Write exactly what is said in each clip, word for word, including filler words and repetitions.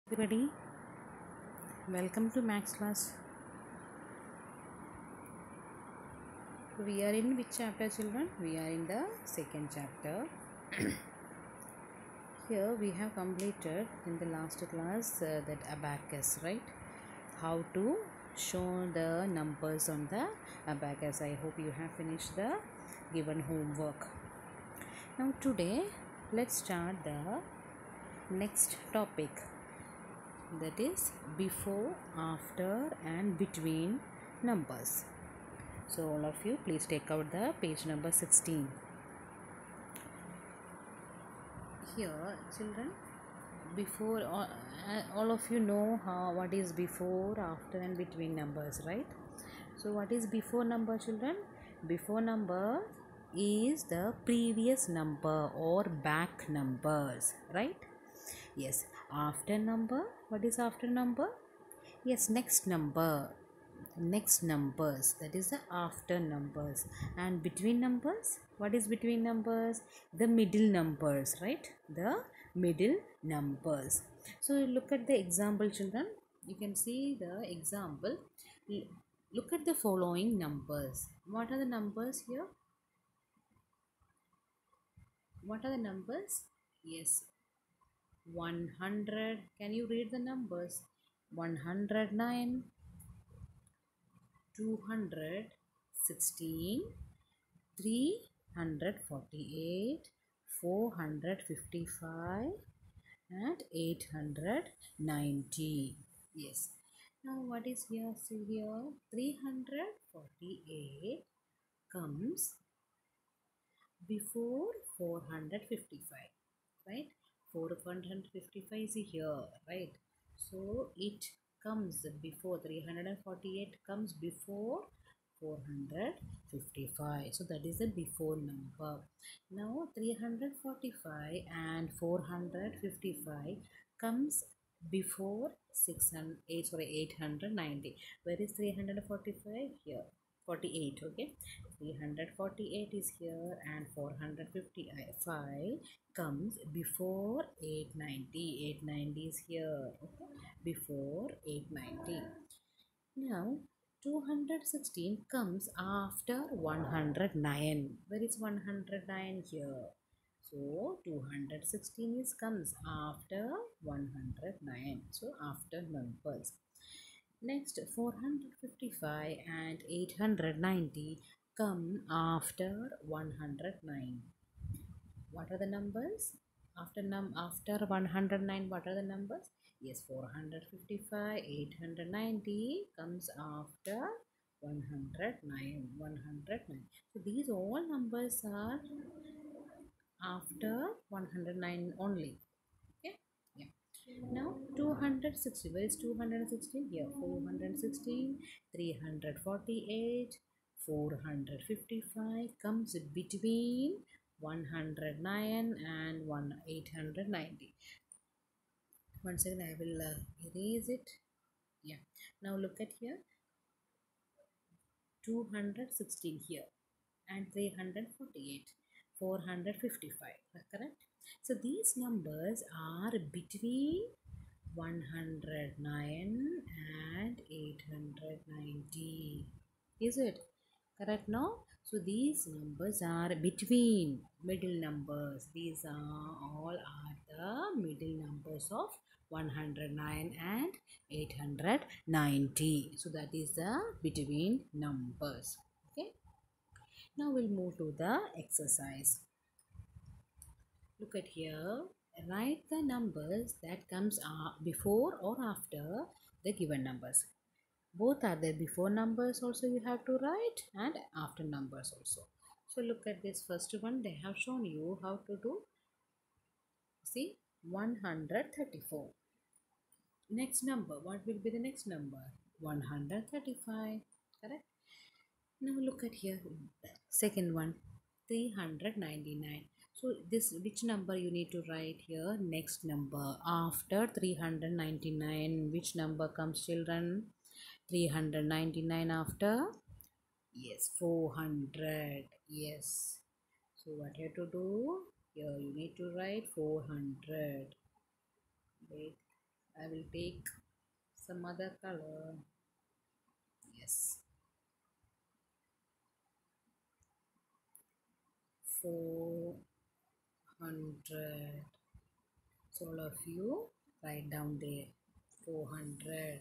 Everybody, welcome to Max class. We are in which chapter, children? We are in the second chapter. Here we have completed in the last class uh, that abacus, right? How to show the numbers on the abacus. I hope you have finished the given homework. Now today, let's start the next topic, that is before, after and between numbers. So all of you please take out the page number sixteen. Here children, before all, uh, all of you know how what is before, after and between numbers, right? So what is before number, children? Before number is the previous number or back numbers, right? Yes. After number, what is after number? Yes, next number, next numbers, that is the after numbers. And between numbers, what is between numbers? The middle numbers, right? The middle numbers. So look at the example, children. You can see the example. Look at the following numbers. What are the numbers here? What are the numbers? Yes, one hundred. Can you read the numbers? one hundred nine, two hundred sixteen, three hundred forty-eight, four hundred fifty-five and eight hundred ninety. Yes. Now what is here? See here, three hundred forty-eight comes before four hundred fifty-five, right? four hundred fifty-five is here, right? So it comes before, three hundred forty-eight comes before four hundred fifty-five, so that is the before number. Now three hundred forty-five and four hundred fifty-five comes before six hundred eight, sorry, eight hundred ninety. Where is three hundred forty-five? Here, forty-eight. Okay, three hundred forty-eight is here and four hundred fifty-five comes before eight ninety. eight ninety is here, okay, before eight ninety. Now two hundred sixteen comes after one hundred nine. Where is one hundred nine? Here. So two hundred sixteen is comes after one hundred nine. So after numbers. Next, four hundred fifty-five and eight hundred ninety come after one hundred nine. What are the numbers? After num after one hundred nine, what are the numbers? Yes, four hundred fifty-five, eight hundred ninety comes after one hundred nine. one hundred nine. So these all numbers are after one hundred nine only. Okay? Yeah. Now two hundred sixty. Where is two hundred sixteen? Here, four hundred sixteen, three hundred forty-eight, four hundred fifty-five comes between one hundred nine and one eight hundred ninety. Once again I will uh, erase it. Yeah. Now look at here, two hundred sixteen here and three hundred forty-eight, four hundred fifty-five, correct? So these numbers are between one hundred nine and eight hundred ninety. Is it correct now? So these numbers are between middle numbers. These are all are the middle numbers of one hundred nine and eight hundred ninety. So that is the between numbers. Okay. Now we'll move to the exercise. Look at here. Write the numbers that comes before or after the given numbers. Both are there, before numbers also you have to write and after numbers also. So look at this first one. They have shown you how to do. See, one hundred thirty-four. Next number, what will be the next number? one hundred thirty-five. Correct. Now look at here, second one, three hundred ninety-nine. So this, which number you need to write here? Next number after three hundred ninety-nine. Which number comes, children? three hundred ninety-nine after? Yes, four hundred. Yes. So what you have to do? Here you need to write four hundred. Wait, I will take some other color. Yes. four hundred. So all of you write down there. four hundred.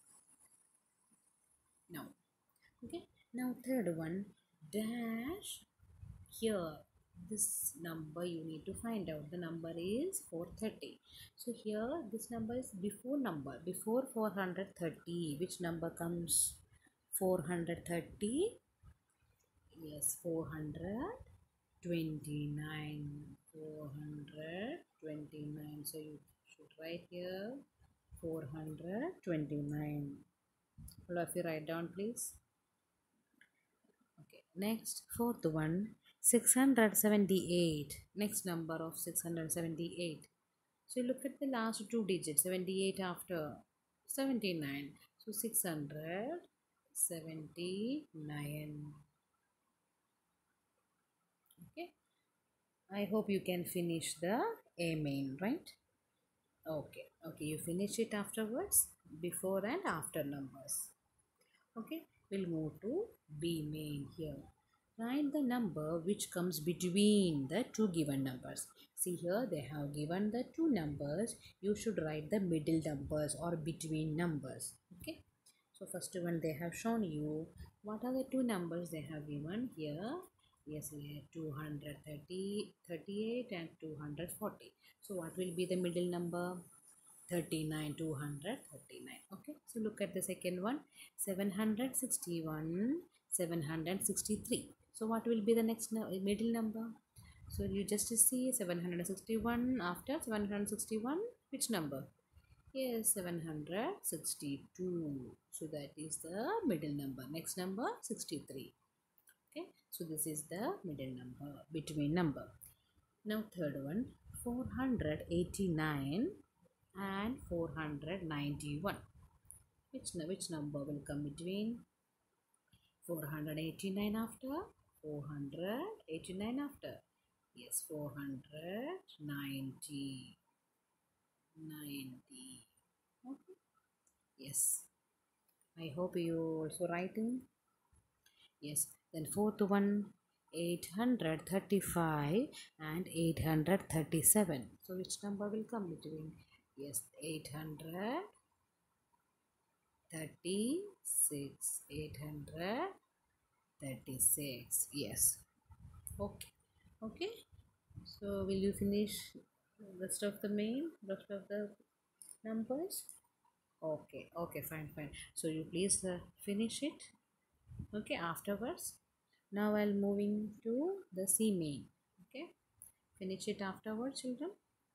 Now, okay. Now third one, dash here. This number you need to find out. The number is four hundred thirty. So here this number is before number. Before four hundred thirty. Which number comes? four hundred thirty. Yes, four hundred twenty-nine. four hundred twenty-nine. So you should write here four hundred twenty-nine. All of you write down, please. Okay. Next, fourth one, six hundred seventy-eight. Next number of six hundred seventy-eight. So look at the last two digits. seventy-eight after seventy-nine. So six hundred seventy-nine. Okay. I hope you can finish the A main, right? Okay. Okay. You finish it afterwards. Before and after numbers. Okay, we'll move to B main here. Write the number which comes between the two given numbers. See here, they have given the two numbers. You should write the middle numbers or between numbers. Okay, so first one they have shown you. What are the two numbers they have given here? Yes, we have two hundred thirty, thirty-eight and two hundred forty. So what will be the middle number? thirty-nine, two hundred thirty-nine. Okay, so look at the second one, seven hundred sixty-one, seven hundred sixty-three. So what will be the next no middle number? So you just see seven hundred sixty-one after seven hundred sixty-one, which number? Yes, seven hundred sixty-two. So that is the middle number. Next number sixty-three. Okay, so this is the middle number, between number. Now third one, four hundred eighty-nine and four hundred ninety-one. Which, which number will come between? four hundred eighty-nine after? four hundred eighty-nine after? Yes, four hundred ninety. ninety. Okay. Yes. I hope you also writing. Yes. Then fourth one, eight hundred thirty-five and eight hundred thirty-seven. So which number will come between? Yes, eight hundred thirty-six. eight hundred thirty-six. Yes. Okay. Okay. So will you finish rest of the main, rest of the numbers? Okay. Okay. Fine. Fine. So you please uh, finish it. Okay. Afterwards. Now I'll moving to the C main. Okay. Finish it afterwards, children.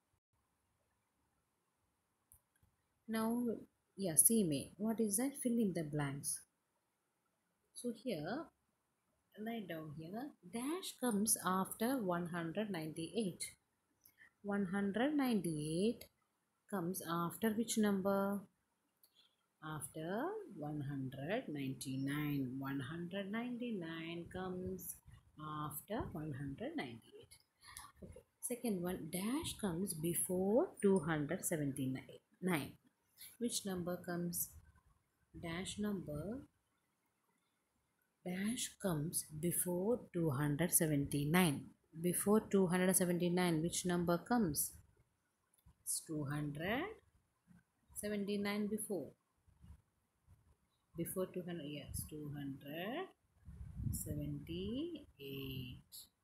Now, yeah, C main. What is that? Fill in the blanks. So here, write down here, dash comes after one hundred ninety-eight. one hundred ninety-eight comes after which number? After one hundred ninety-nine. one hundred ninety-nine comes after one hundred ninety-eight. Okay. Second one, dash comes before two hundred seventy-nine. Which number comes? Dash number. Dash comes before two hundred seventy-nine. Before two hundred seventy-nine, which number comes? It's two hundred seventy-nine before. Before two hundred, yes, two hundred seventy-eight.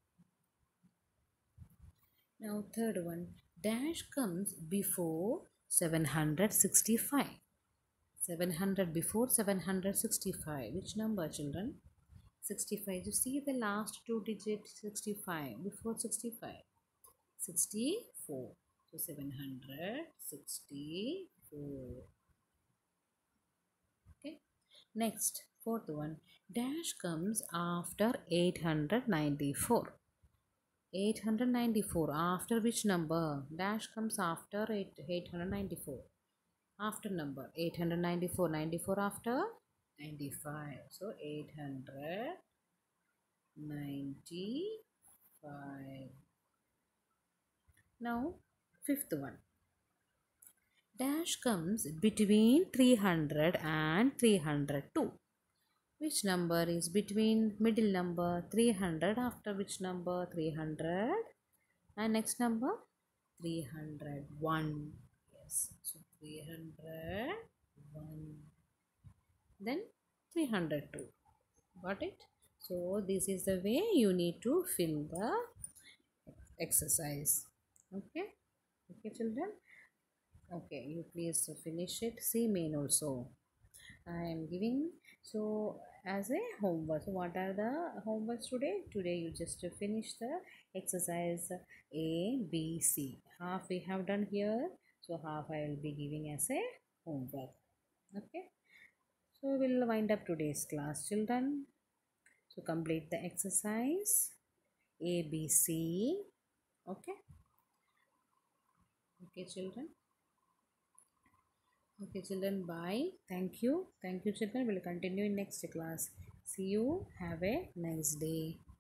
Now third one, dash comes before seven hundred sixty-five. seven hundred before seven hundred sixty-five. Which number, children? sixty-five. You see the last two digits, sixty-five. Before sixty-five. sixty-four. So seven hundred sixty-four. Okay. Next, fourth one. Dash comes after eight hundred ninety-four. eight hundred ninety-four. After which number? Dash comes after eight hundred ninety-four. After number eight hundred ninety-four. ninety-four after ninety-five. So eight hundred ninety-five. Now fifth one. Dash comes between three hundred and three hundred two. Which number is between middle number three hundred, after which number three hundred, and next number three hundred one. Yes, so three hundred one, then three hundred two. Got it? So this is the way you need to fill the exercise. Okay, okay children. Okay, you please finish it. See main also I am giving. So as a homework, so what are the homeworks today? Today you just finish the exercise A, B, C. Half we have done here, so half I will be giving as a homework. Okay, so we'll wind up today's class, children. So complete the exercise A, B, C. Okay, okay children. Okay children, bye. Thank you. Thank you children. We'll continue in next class. See you. Have a nice day.